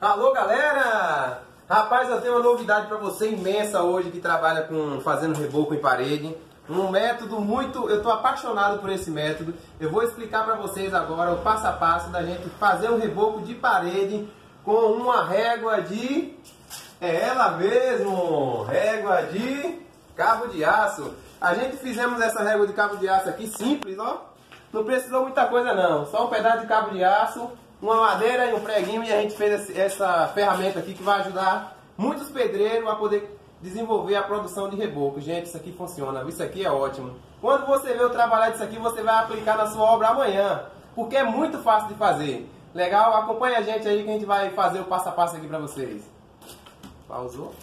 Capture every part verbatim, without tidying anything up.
Alô, galera! Rapaz, eu tenho uma novidade para você imensa hoje que trabalha com fazendo reboco em parede. Um método muito... Eu estou apaixonado por esse método. Eu vou explicar para vocês agora o passo a passo da gente fazer um reboco de parede com uma régua de... É ela mesmo! Régua de cabo de aço. A gente fizemos essa régua de cabo de aço aqui simples, ó. Não precisou muita coisa não. Só um pedaço de cabo de aço, uma madeira e um preguinho, e a gente fez essa ferramenta aqui que vai ajudar muitos pedreiros a poder desenvolver a produção de reboco. Gente, isso aqui funciona, isso aqui é ótimo. Quando você vê eu trabalhar disso aqui, você vai aplicar na sua obra amanhã, porque é muito fácil de fazer. Legal? Acompanha a gente aí que a gente vai fazer o passo a passo aqui pra vocês. Pausou.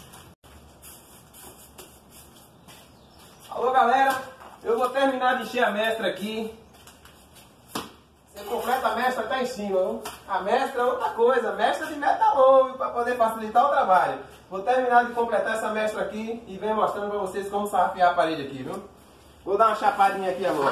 Alô, galera, eu vou terminar de encher a mestra aqui. Você completa a mestra até em cima, viu? A mestra é outra coisa, mestra de metalon, para poder facilitar o trabalho. Vou terminar de completar essa mestra aqui e venho mostrando para vocês como sarrafiar a parede aqui, viu? Vou dar uma chapadinha aqui agora.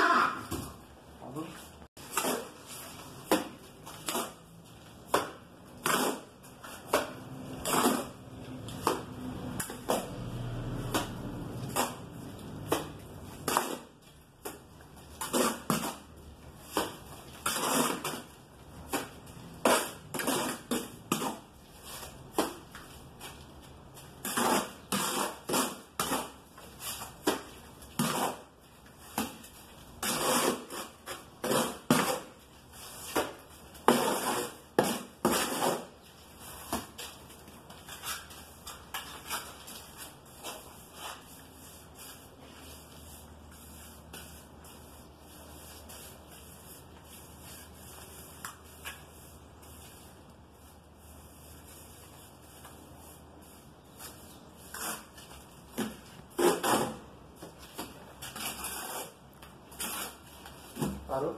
Parou?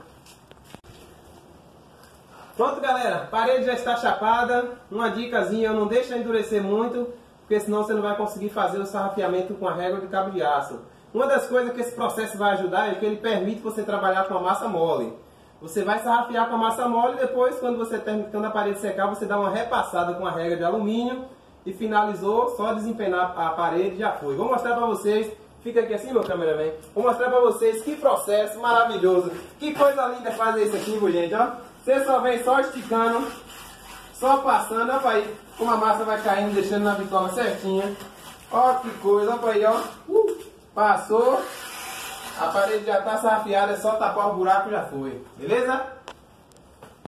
Pronto, galera, a parede já está chapada. Uma dicasinha, não deixa endurecer muito, porque senão você não vai conseguir fazer o sarrafiamento com a régua de cabo de aço. Uma das coisas que esse processo vai ajudar é que ele permite você trabalhar com a massa mole. Você vai sarrafiar com a massa mole e depois, quando você terminando a parede secar, você dá uma repassada com a régua de alumínio e finalizou, só desempenar a parede já foi. Vou mostrar para vocês. Fica aqui assim, meu cameraman. Vou mostrar pra vocês que processo maravilhoso. Que coisa linda fazer isso aqui, gente, ó. Você só vem só esticando, só passando, ó pra aí, como a massa vai caindo, deixando na bitola certinha. Ó que coisa, ó pra aí, ó. Uh, passou. A parede já tá sarrafiada, é só tapar o buraco e já foi. Beleza?